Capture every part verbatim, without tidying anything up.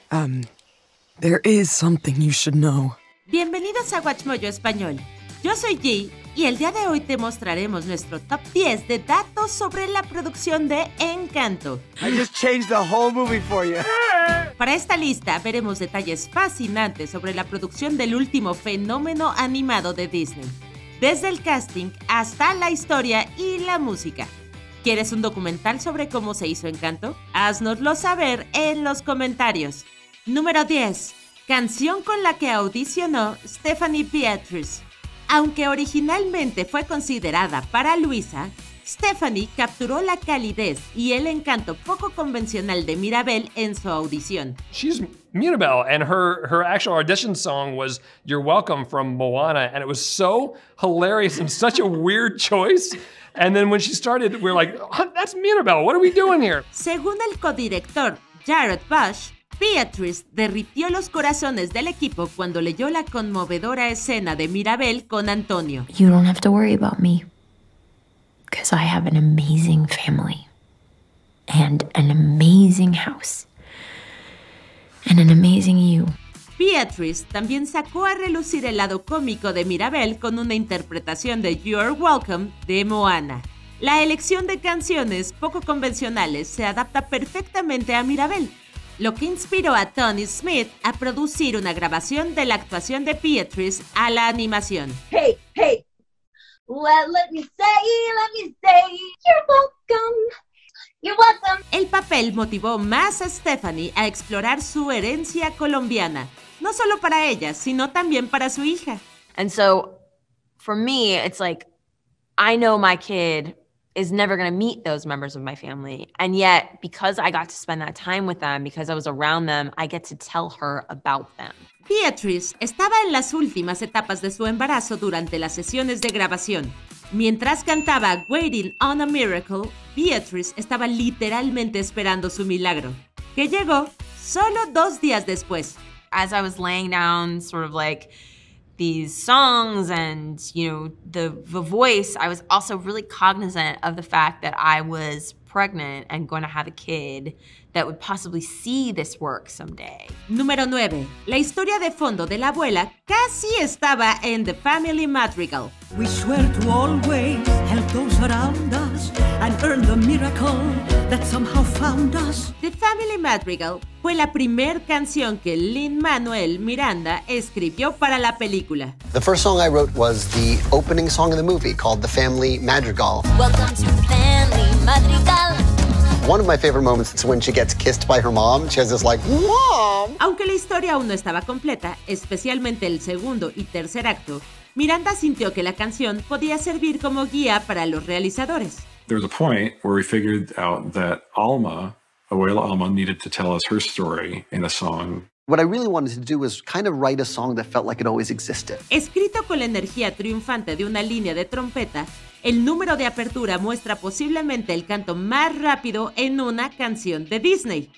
Um, there is something you should know. Bienvenidos a WatchMojo Español. Yo soy G y el día de hoy te mostraremos nuestro top diez de datos sobre la producción de Encanto. I just changed the whole movie for you. Para esta lista veremos detalles fascinantes sobre la producción del último fenómeno animado de Disney, desde el casting hasta la historia y la música. ¿Quieres un documental sobre cómo se hizo Encanto? Haznoslo saber en los comentarios. Número diez. Canción con la que audicionó Stephanie Beatriz. Aunque originalmente fue considerada para Luisa, Stephanie capturó la calidez y el encanto poco convencional de Mirabel en su audición. She's Mirabel, and her, her actual audition song was You're Welcome from Moana, and it was so hilarious and such a weird choice. And then when she started, we were like, oh, that's Mirabel, what are we doing here? Según el codirector Jared Bush, Beatriz derritió los corazones del equipo cuando leyó la conmovedora escena de Mirabel con Antonio. You don't have to worry about me, because I have an amazing family, and an amazing house, and an amazing you. Beatriz también sacó a relucir el lado cómico de Mirabel con una interpretación de You're Welcome de Moana. La elección de canciones poco convencionales se adapta perfectamente a Mirabel, lo que inspiró a Tony Smith a producir una grabación de la actuación de Beatriz a la animación. Hey, hey, well, let me say, let me say, you're welcome, you're welcome. El papel motivó más a Stephanie a explorar su herencia colombiana, no solo para ella, sino también para su hija. And so, for me, it's like, I know my kid is never going to meet those members of my family. And yet, because I got to spend that time with them, because I was around them, I get to tell her about them. Beatriz estaba en las últimas etapas de su embarazo durante las sesiones de grabación. Mientras cantaba Waiting on a Miracle, Beatriz estaba literalmente esperando su milagro, que llegó solo dos días después. As I was laying down sort of like these songs and, you know, the, the voice, I was also really cognizant of the fact that I was pregnant and going to have a kid that would possibly see this work someday. Número nueve. La historia de fondo de la abuela casi estaba en The Family Madrigal. We swear to always help those around us and earn the miracle that somehow found us. The Family Madrigal fue la primer canción que Lin-Manuel Miranda escribió para la película. The first song I wrote was the opening song of the movie called The Family Madrigal. Welcome to the Family Madrigal. One of my favorite moments is when she gets kissed by her mom. She has this like, Mom! Aunque la historia aún no estaba completa, especialmente el segundo y tercer acto, Miranda sintió que la canción podía servir como guía para los realizadores. There was a point where we figured out that Alma, Abuela Alma, needed to tell us her story in a song. What I really wanted to do was kind of write a song that felt like it always existed. Escrito con la energía triunfante de una línea de trompeta, el número de apertura muestra posiblemente el canto más rápido en una canción de Disney.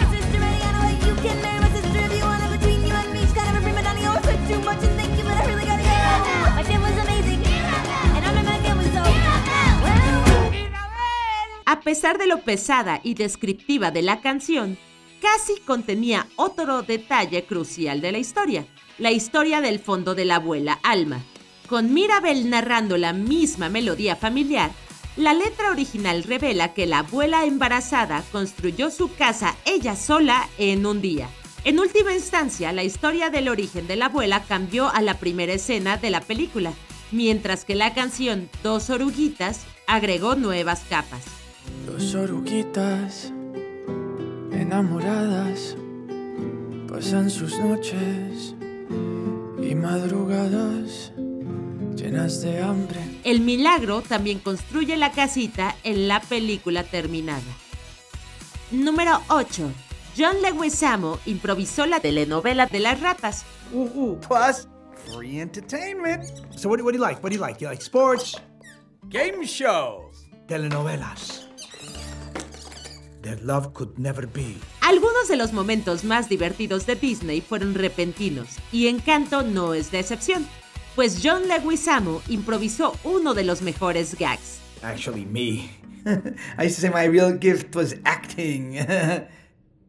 A pesar de lo pesada y descriptiva de la canción, casi contenía otro detalle crucial de la historia, la historia del fondo de la abuela Alma. Con Mirabel narrando la misma melodía familiar, la letra original revela que la abuela embarazada construyó su casa ella sola en un día. En última instancia, la historia del origen de la abuela cambió a la primera escena de la película, mientras que la canción Dos Oruguitas agregó nuevas capas. Dos oruguitas enamoradas pasan sus noches y madrugadas llenas de hambre. El milagro también construye la casita en la película terminada. Número ocho. John Leguizamo improvisó la telenovela de las ratas. Ooh, ooh, plus free entertainment. So what, what do you like? What do you like? You like sports? Game shows. Telenovelas. That love could never be. Algunos de los momentos más divertidos de Disney fueron repentinos, y Encanto no es de excepción, pues John Leguizamo improvisó uno de los mejores gags. Actually, me. I used to say my real gift was acting.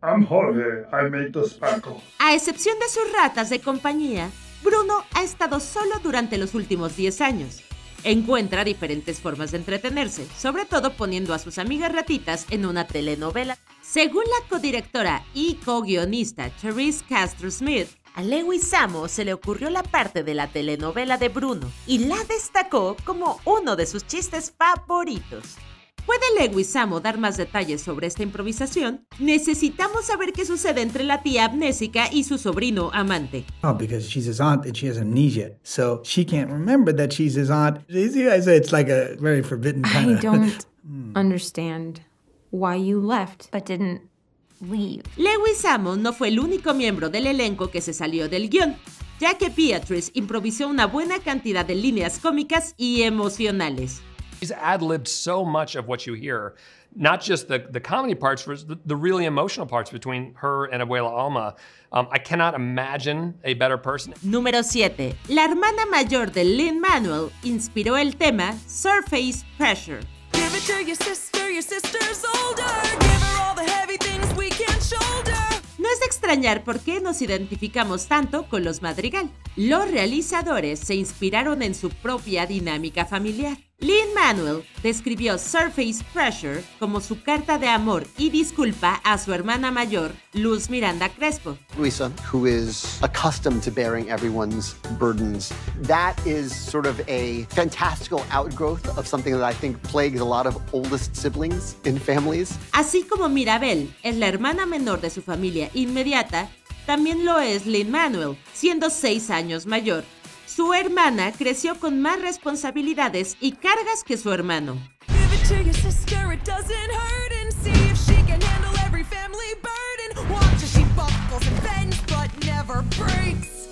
I'm Jorge. I make the spackle. A excepción de sus ratas de compañía, Bruno ha estado solo durante los últimos diez años. Encuentra diferentes formas de entretenerse, sobre todo poniendo a sus amigas ratitas en una telenovela. Según la codirectora y co-guionista Therese Castro-Smith, a Leguizamo se le ocurrió la parte de la telenovela de Bruno y la destacó como uno de sus chistes favoritos. ¿Puede Leguizamo dar más detalles sobre esta improvisación? Necesitamos saber qué sucede entre la tía amnésica y su sobrino amante. Oh, because she's his aunt and she has amnesia, so she can't remember that she's his aunt. It's like a very forbidden kind I of... don't understand why you left but didn't leave. Leguizamo no fue el único miembro del elenco que se salió del guión, ya que Beatrice improvisó una buena cantidad de líneas cómicas y emocionales. He's ad-libbed so much of what you hear, not just the, the comedy parts, but the, the really emotional parts between her and Abuela Alma. Um, I cannot imagine a better person. Número siete. La hermana mayor de Lin-Manuel inspiró el tema Surface Pressure. Give it to your sister, your sister's older. Give her all the heavy things we can't shoulder. No es de extrañar por qué nos identificamos tanto con los Madrigal. Los realizadores se inspiraron en su propia dinámica familiar. Lin-Manuel describió Surface Pressure como su carta de amor y disculpa a su hermana mayor, Luz Miranda Crespo. Luisa, who is accustomed to bearing everyone's burdens, that is sort of a fantastical outgrowth of something that I think plagues a lot of oldest siblings in families. Así como Mirabel es la hermana menor de su familia inmediata, también lo es Lin-Manuel, siendo seis años mayor. Su hermana creció con más responsabilidades y cargas que su hermano. Give it to your sister, it doesn't hurt, and see if she can handle every family burden. Watch as she buckles and bends, but never breaks.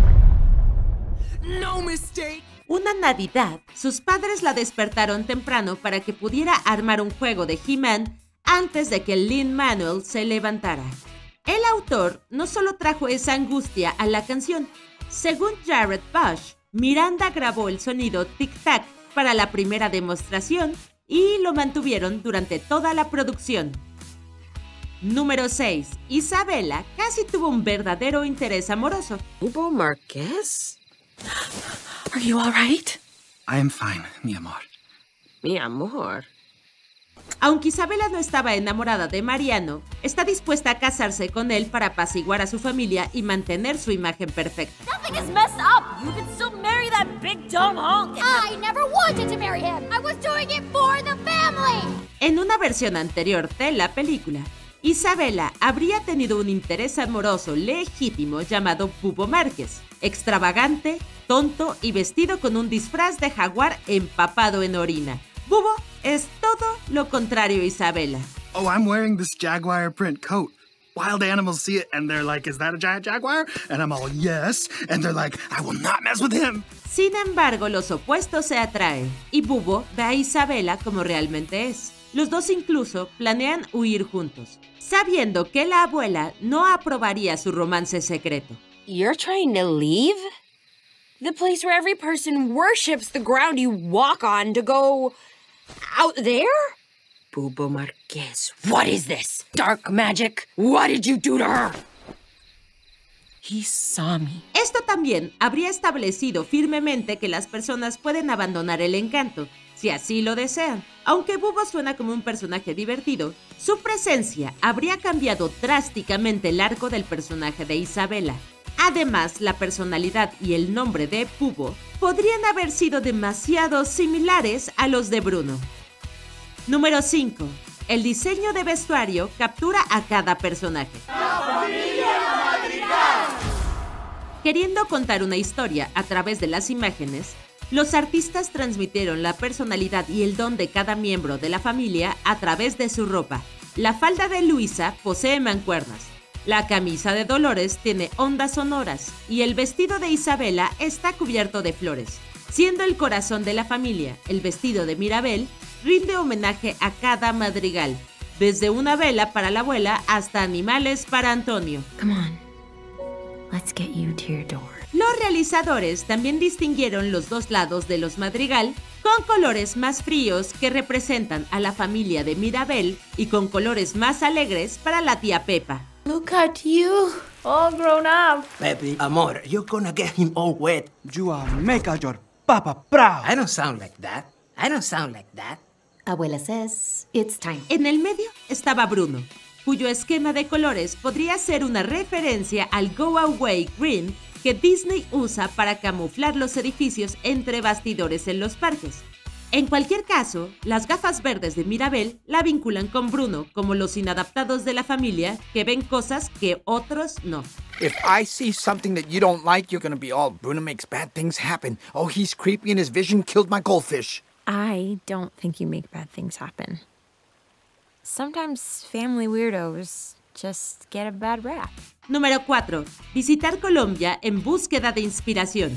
No mistake. Una Navidad, sus padres la despertaron temprano para que pudiera armar un juego de He-Man antes de que Lin-Manuel se levantara. El autor no solo trajo esa angustia a la canción. Según Jared Bush, Miranda grabó el sonido tic-tac para la primera demostración y lo mantuvieron durante toda la producción. Número seis. Isabela casi tuvo un verdadero interés amoroso. ¿Hugo Marqués? Are you all right? I am fine, mi amor. Mi amor. Aunque Isabela no estaba enamorada de Mariano, está dispuesta a casarse con él para apaciguar a su familia y mantener su imagen perfecta. Nothing is messed up. You can still marry that big dumb honk. I never wanted to marry him. I was doing it for the family. En una versión anterior de la película, Isabela habría tenido un interés amoroso legítimo llamado Bubo Márquez, extravagante, tonto y vestido con un disfraz de jaguar empapado en orina. Bubo es todo lo contrario a Isabela. Oh, I'm wearing this jaguar print coat. Wild animals see it and they're like, is that a giant jaguar? And I'm all, yes. And they're like, I will not mess with him. Sin embargo, los opuestos se atraen y Bubo ve a Isabela como realmente es. Los dos incluso planean huir juntos, sabiendo que la abuela no aprobaría su romance secreto. You're trying to leave? The place where every person worships the ground you walk on to go out there? Bubo Marqués, what is this? Dark magic? What did you do to her? He saw me. Esto también habría establecido firmemente que las personas pueden abandonar el encanto, si así lo desean. Aunque Bubo suena como un personaje divertido, su presencia habría cambiado drásticamente el arco del personaje de Isabela. Además, la personalidad y el nombre de Bubo podrían haber sido demasiado similares a los de Bruno. Número cinco. El diseño de vestuario captura a cada personaje. ¡La familia Madrigal! Queriendo contar una historia a través de las imágenes, los artistas transmitieron la personalidad y el don de cada miembro de la familia a través de su ropa. La falda de Luisa posee mancuernas, la camisa de Dolores tiene ondas sonoras y el vestido de Isabela está cubierto de flores. Siendo el corazón de la familia, el vestido de Mirabel rinde homenaje a cada madrigal, desde una vela para la abuela hasta animales para Antonio. Come on. Let's get you to your door. Los realizadores también distinguieron los dos lados de los Madrigal con colores más fríos que representan a la familia de Mirabel y con colores más alegres para la tía Pepa. Look at you, all grown up. Pepe, amor, you're gonna get him all wet. You are make your papa proud. I don't sound like that. I don't sound like that. Abuela says it's time. En el medio estaba Bruno, cuyo esquema de colores podría ser una referencia al Go Away Green que Disney usa para camuflar los edificios entre bastidores en los parques. En cualquier caso, las gafas verdes de Mirabel la vinculan con Bruno como los inadaptados de la familia que ven cosas que otros no. If I see something that you don't like, you're gonna be all, Bruno makes bad things happen. Oh, he's creepy and his vision killed my goldfish. I don't think you make bad things happen. Sometimes family weirdos just get a bad rap. Número cuatro. Visitar Colombia en búsqueda de inspiración.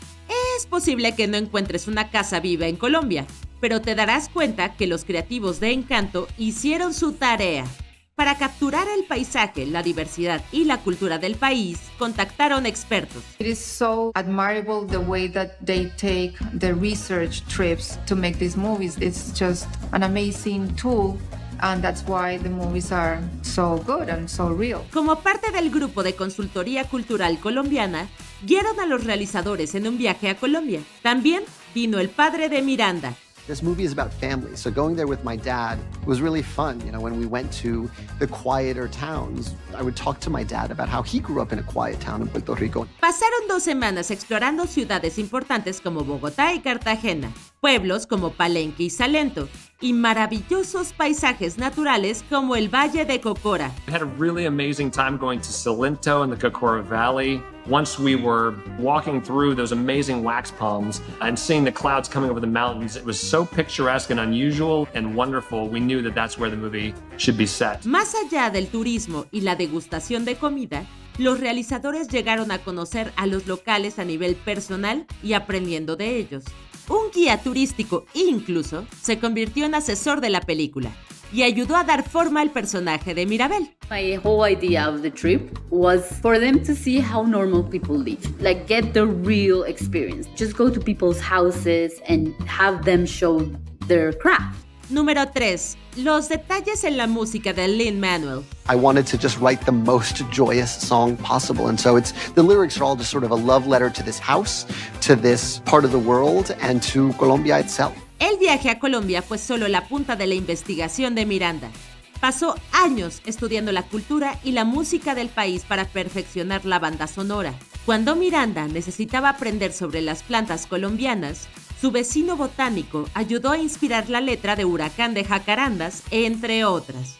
Es posible que no encuentres una casa viva en Colombia, pero te darás cuenta que los creativos de Encanto hicieron su tarea. Para capturar el paisaje, la diversidad y la cultura del país, contactaron expertos. It is so admirable the way that they take the research trips to make these movies. It's just an amazing tool. And that's why the movies are so good and so real. Como parte del grupo de consultoría cultural colombiana, guiaron a los realizadores en un viaje a Colombia. También vino el padre de Miranda. This movie is about family, so going there with my dad was really fun. You know, when we went to the quieter towns, I would talk to my dad about how he grew up in a quiet town in Puerto Rico. Pasaron dos semanas explorando ciudades importantes como Bogotá y Cartagena, pueblos como Palenque y Salento, y maravillosos paisajes naturales como el Valle de Cocora. We had a really amazing time going to Salento and the Cocora Valley. Once we were walking through those amazing wax palms and seeing the clouds coming over the mountains, it was so picturesque and unusual and wonderful. We knew that that's where the movie should be set. Más allá del turismo y la degustación de comida, los realizadores llegaron a conocer a los locales a nivel personal y aprendiendo de ellos. Un guía turístico incluso se convirtió en asesor de la película y ayudó a dar forma al personaje de Mirabel. My whole idea of the trip was for them to see how normal people live, like get the real experience. Just go to people's houses and have them show their craft. Número tres. Los detalles en la música de Lin-Manuel. I wanted to just write the most joyous song possible, and so it's the lyrics are all just sort of a love letter to this house, to this part of the world, and to Colombia itself. El viaje a Colombia fue solo la punta de la investigación de Miranda. Pasó años estudiando la cultura y la música del país para perfeccionar la banda sonora. Cuando Miranda necesitaba aprender sobre las plantas colombianas, su vecino botánico ayudó a inspirar la letra de Huracán de Jacarandas, entre otras.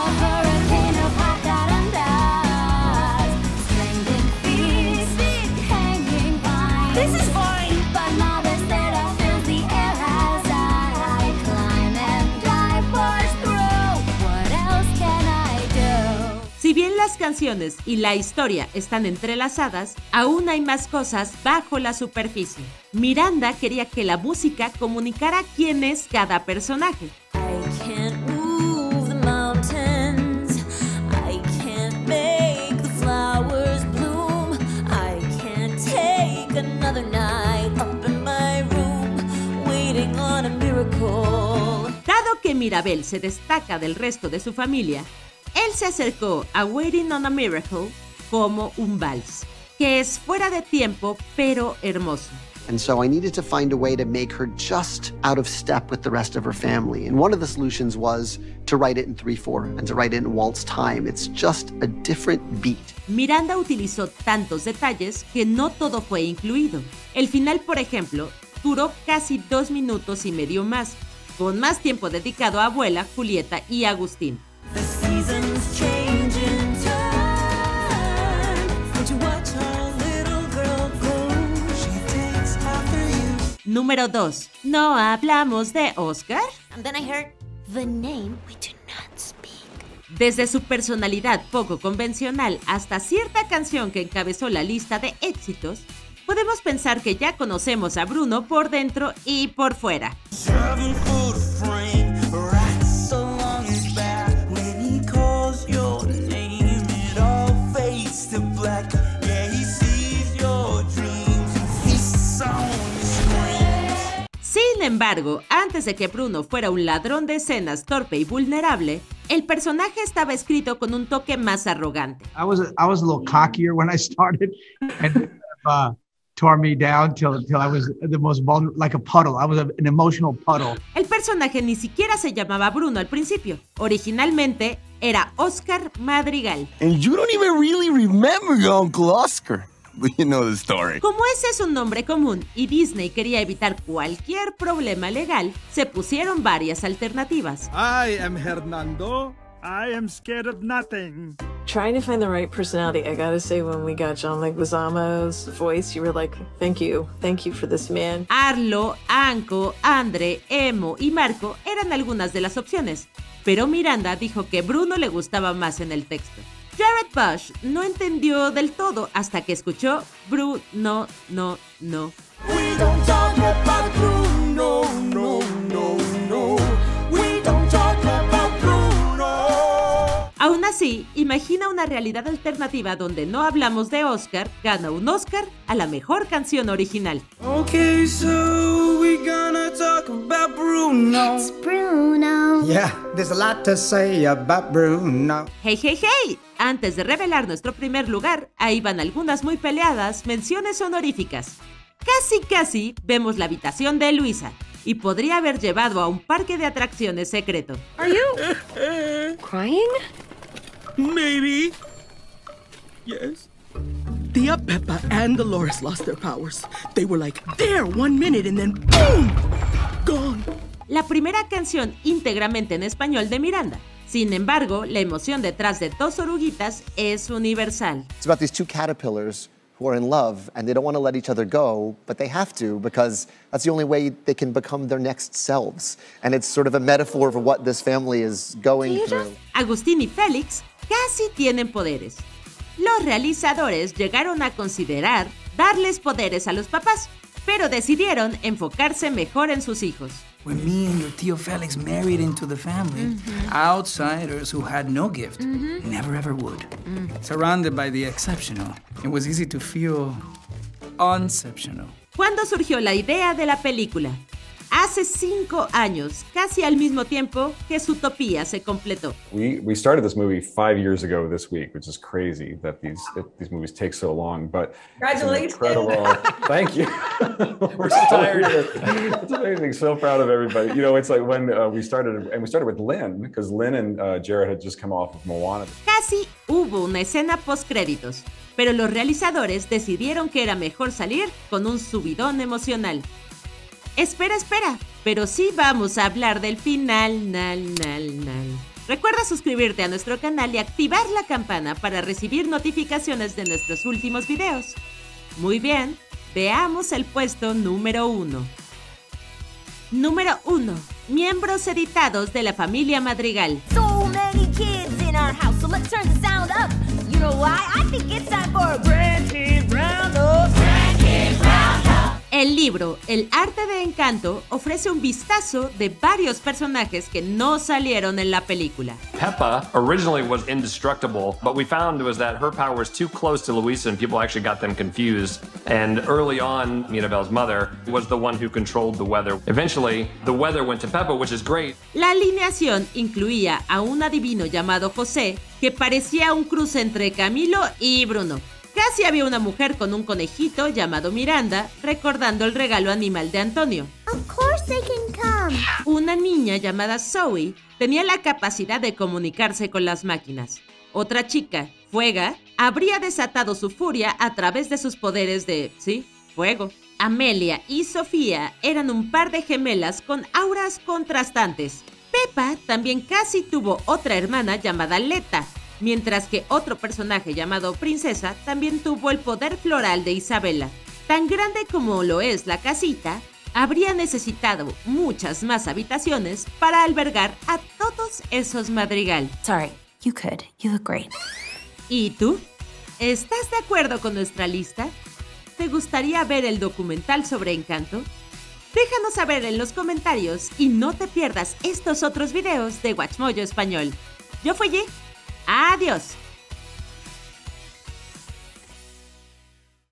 Si bien las canciones y la historia están entrelazadas, aún hay más cosas bajo la superficie. Miranda quería que la música comunicara quién es cada personaje. Dado que Mirabel se destaca del resto de su familia, él se acercó a Waiting on a Miracle como un vals, que es fuera de tiempo pero hermoso. And so I needed to find a way to make her just out of step with the rest of her family. And one of the solutions was to write it in three four and to write it in waltz time. It's just a different beat. Miranda utilizó tantos detalles que no todo fue incluido. El final, por ejemplo, duró casi dos minutos y medio más, con más tiempo dedicado a Abuela, Julieta y Agustín. Número dos. ¿No hablamos de Oscar? And then I heard the name we do not speak. Desde su personalidad poco convencional hasta cierta canción que encabezó la lista de éxitos, podemos pensar que ya conocemos a Bruno por dentro y por fuera. Black, yeah, he sees your dreams. embargo, antes de que Bruno fuera un ladrón de escenas torpe y vulnerable, el personaje estaba escrito con un toque más arrogante. I was a, I was a little cockier when I started, and uh, tore me down till till I was the most vulnerable, like a puddle. I was a, an emotional puddle. El personaje ni siquiera se llamaba Bruno al principio. Originalmente era Oscar Madrigal. And you don't even really remember your Uncle Oscar. But you know the story. Como ese es un nombre común y Disney quería evitar cualquier problema legal, se pusieron varias alternativas. I am Hernando. I am scared of nothing. Trying to find the right personality. I gotta say, when we got John Leguizamo's voice, you were like, thank you, thank you for this man. Arlo, Anko, Andre, Emo y Marco eran algunas de las opciones, pero Miranda dijo que Bruno le gustaba más en el texto. Jared Bush no entendió del todo hasta que escuchó Bruno, no, no, no. We don't talk about Bruno, no, no, no. We don't talk about Bruno. Aún así, imagina una realidad alternativa donde no hablamos de Oscar, gana un Oscar a la mejor canción original. Okay, so we gonna talk about Bruno. It's Bruno. Yeah, there's a lot to say about Bruno. Hey, hey, hey. Antes de revelar nuestro primer lugar, ahí van algunas muy peleadas menciones honoríficas. Casi, casi vemos la habitación de Luisa y podría haber llevado a un parque de atracciones secreto. Are you crying? Maybe. Yes. Tia Peppa and Dolores lost their powers. They were like there one minute and then boom, gone. La primera canción íntegramente en español de Miranda. Sin embargo, la emoción detrás de dos oruguitas es universal. It's about these two caterpillars who are in love and they don't want to let each other go, but they have to because that's the only way they can become their next selves. And it's sort of a metaphor for what this family is going through. Agustín y Félix casi tienen poderes. Los realizadores llegaron a considerar darles poderes a los papás, pero decidieron enfocarse mejor en sus hijos. When me and your Tio Felix married into the family, outsiders who had no gift never ever would. Surrounded by the exceptional, it was easy to feel unceptional. ¿Cuándo surgió la idea de la película? Hace cinco años, casi al mismo tiempo que Zootopia se completó. We we started this movie five years ago this week, which is crazy that these that these movies take so long. But Congratulations! It's an incredible. Thank you. We're so tired. It's amazing. So proud of everybody. You know, it's like when uh, we started, and we started with Lynn because Lynn and uh, Jared had just come off of Moana. Casi hubo una escena postcréditos, pero los realizadores decidieron que era mejor salir con un subidón emocional. Espera, espera, pero sí vamos a hablar del final, nal, nal, nal. Recuerda suscribirte a nuestro canal y activar la campana para recibir notificaciones de nuestros últimos videos. Muy bien, veamos el puesto número uno. Número uno. Miembros editados de la familia Madrigal. So many kids in our house, so let's turn the sound up. You know why? I think it's time for a Grandkid Roundup. Grandkid Roundup. El libro El arte de Encanto ofrece un vistazo de varios personajes que no salieron en la película. Peppa originally was indestructible, but we found was that her power was too close to Luisa and people actually got them confused. And early on, Mirabel's mother was the one who controlled the weather. Eventually, the weather went to Peppa, which is great. La alineación incluía a un adivino llamado José, que parecía un cruce entre Camilo y Bruno. Casi había una mujer con un conejito llamado Miranda, recordando el regalo animal de Antonio. Of course they can come. Una niña llamada Zoe tenía la capacidad de comunicarse con las máquinas. Otra chica, Fuega, habría desatado su furia a través de sus poderes de, sí, fuego. Amelia y Sofía eran un par de gemelas con auras contrastantes. Peppa también casi tuvo otra hermana llamada Leta, mientras que otro personaje llamado Princesa también tuvo el poder floral de Isabela. Tan grande como lo es la casita, habría necesitado muchas más habitaciones para albergar a todos esos Madrigal. Sorry, you could. You look great. ¿Y tú? ¿Estás de acuerdo con nuestra lista? ¿Te gustaría ver el documental sobre Encanto? Déjanos saber en los comentarios y no te pierdas estos otros videos de WatchMojo Español. Yo fui G. Adiós.